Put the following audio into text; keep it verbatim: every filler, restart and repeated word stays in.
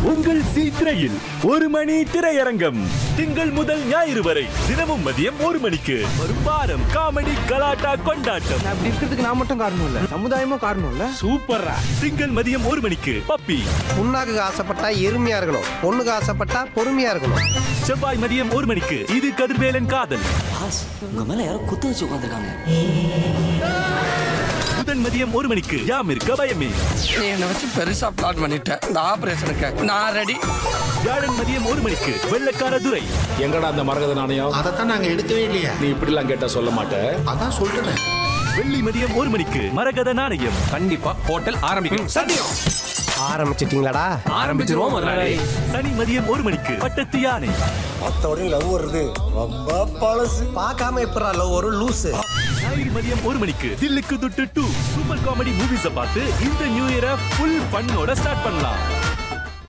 உங்கள் சி திரையில் ஒரு மணி திரையரங்கம் திங்கள் முதல் ஞாயிறு வரை தினமும் மதியம் ஒரு மணிக்கு ஒரு வாரம் காமெடி கலாட்டா கொண்டாட்டம். அப்படி இருக்கிறதுக்கு நான் மட்டும் காரணம் இல்ல, சமுதாயமும் காரணம் இல்ல. சூப்பரா திங்கள் மதியம் ஒரு மணிக்கு பப்பி. புண்ணாக்கு ஆசைப்பட்டா எருமையா இருக்கணும், பொண்ணுக்கு ஆசைப்பட்டா பொறுமையா இருக்கணும். செவ்வாய் மதியம் ஒரு மணிக்கு இது கதிர்வேலன் காதல். உங்க மேல யாரோ குத்து வச்சு உட்காந்துருக்காங்க. புதன் மதியம் ஒரு மணிக்கு யாம் இருக்க பயமே. நீ என்ன வச்சு பெருசா பிளான் பண்ணிட்ட. இந்த ஆபரேஷனுக்கு நான் ரெடி. வியாழன் மதியம் ஒரு மணிக்கு வெள்ளக்கார துரை. எங்கடா அந்த மரகத நாணயம்? அதைத்தான் நாங்க எடுக்கவே இல்லையா. நீ இப்படிலாம் கேட்டா சொல்ல மாட்டேன். அதான் சொல்றேன். வெள்ளி மதியம் ஒரு மணிக்கு மரகத நாணயம். கண்டிப்பா ஹோட்டல் ஆரம்பிக்கும். சத்தியம். ஆரம்பிச்சிட்டீங்களாடா? ஆரம்பிச்சிருவோம் முதலாளி. சனி மதியம் ஒரு மணிக்கு பட்டத்து யானை. அத்தோட லவ் வருது ரொம்ப பழசு. பார்க்காம எப்பறா லவ் ஒரு லூசு. ஞாயிறு மதியம் ஒரு மணிக்கு தில்லுக்கு துட்டு டூ சூப்பர் காமெடி மூவிஸை பார்த்து இந்த நியூ இயரை ஃபுல் ஃபன்னோட ஸ்டார்ட் பண்ணலாம்.